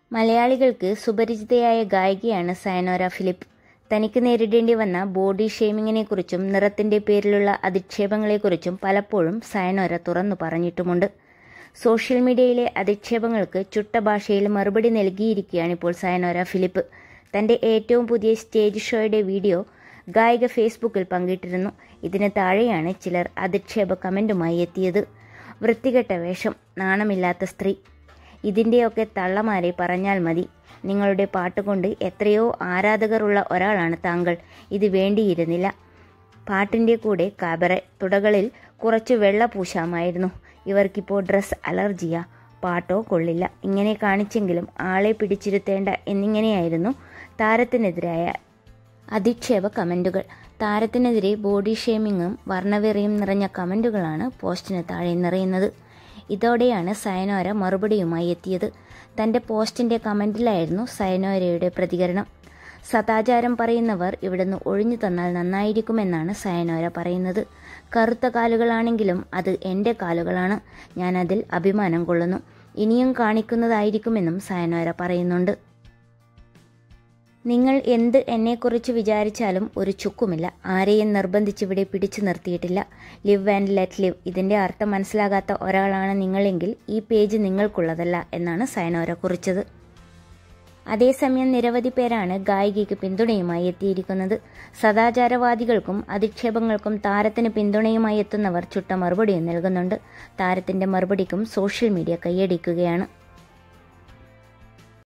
മലയാളികൾക്ക് സുപരിചിതയായ ഗായികയാണ് സയനോര ഫിലിപ്പ്. തനിക്ക് നേരിടേണ്ടി വന്ന ബോഡി ഷെയ്മിങ്ങിനെക്കുറിച്ചും നിറത്തിൻ്റെ പേരിലുള്ള അധിക്ഷേപങ്ങളെക്കുറിച്ചും പലപ്പോഴും സയനോര തുറന്നു പറഞ്ഞിട്ടുമുണ്ട്. സോഷ്യൽ മീഡിയയിലെ അധിക്ഷേപങ്ങൾക്ക് ചുട്ട ഭാഷയിൽ മറുപടി നൽകിയിരിക്കുകയാണിപ്പോൾ സയനോര ഫിലിപ്പ്. തൻ്റെ ഏറ്റവും പുതിയ സ്റ്റേജ് ഷോയുടെ വീഡിയോ ഗായിക ഫേസ്ബുക്കിൽ പങ്കിട്ടിരുന്നു. ഇതിന് താഴെയാണ് ചിലർ അധിക്ഷേപ കമൻറ്റുമായി എത്തിയത്. വൃത്തികെട്ട വേഷം, നാണമില്ലാത്ത സ്ത്രീ, ഇതിൻ്റെയൊക്കെ തള്ളമാരെ പറഞ്ഞാൽ മതി. നിങ്ങളുടെ പാട്ടുകൊണ്ട് എത്രയോ ആരാധകരുള്ള ഒരാളാണ് താങ്കൾ. ഇത് വേണ്ടിയിരുന്നില്ല. പാട്ടിൻ്റെ കൂടെ കാബറെ, തുടകളിൽ കുറച്ച് വെള്ള പൂശാമായിരുന്നു. ഇവർക്കിപ്പോൾ ഡ്രസ് അലർജിയാ, പാട്ടോ കൊള്ളില്ല. ഇങ്ങനെ കാണിച്ചെങ്കിലും ആളെ പിടിച്ചിരുത്തേണ്ട എന്നിങ്ങനെയായിരുന്നു താരത്തിനെതിരായ അധിക്ഷേപ കമൻറ്റുകൾ. താരത്തിനെതിരെ ബോഡി ഷേമിങ്ങും വർണ്ണവെറിയും നിറഞ്ഞ കമൻറ്റുകളാണ് പോസ്റ്റിന് താഴെ നിറയുന്നത്. ഇതോടെയാണ് സയനോര മറുപടിയുമായി എത്തിയത്. തൻ്റെ പോസ്റ്റിൻ്റെ കമൻറ്റിലായിരുന്നു സയനോരയുടെ പ്രതികരണം. സദാചാരം പറയുന്നവർ ഇവിടുന്ന് ഒഴിഞ്ഞു തന്നാൽ നന്നായിരിക്കുമെന്നാണ് സയനോര പറയുന്നത്. കറുത്ത കാലുകളാണെങ്കിലും അത് എൻ്റെ കാലുകളാണ്. ഞാൻ അതിൽ അഭിമാനം കൊള്ളുന്നു. ഇനിയും കാണിക്കുന്നതായിരിക്കുമെന്നും സയനോര പറയുന്നുണ്ട്. നിങ്ങൾ എന്ത് എന്നെക്കുറിച്ച് വിചാരിച്ചാലും ഒരു ചുക്കുമില്ല. ആരെയും നിർബന്ധിച്ചിവിടെ പിടിച്ചു നിർത്തിയിട്ടില്ല. Live and let live. ഇതിൻ്റെ അർത്ഥം മനസ്സിലാകാത്ത ഒരാളാണ് നിങ്ങളെങ്കിൽ ഈ പേജ് നിങ്ങൾക്കുള്ളതല്ല എന്നാണ് സയനോര കുറിച്ചത്. അതേസമയം നിരവധി പേരാണ് ഗായികയ്ക്ക് പിന്തുണയുമായി എത്തിയിരിക്കുന്നത്. സദാചാരവാദികൾക്കും അധിക്ഷേപങ്ങൾക്കും താരത്തിന് പിന്തുണയുമായി എത്തുന്നവർ ചുട്ട മറുപടിയും നൽകുന്നുണ്ട്. താരത്തിൻ്റെ മറുപടിക്കും സോഷ്യൽ മീഡിയ കൈയടിക്കുകയാണ്.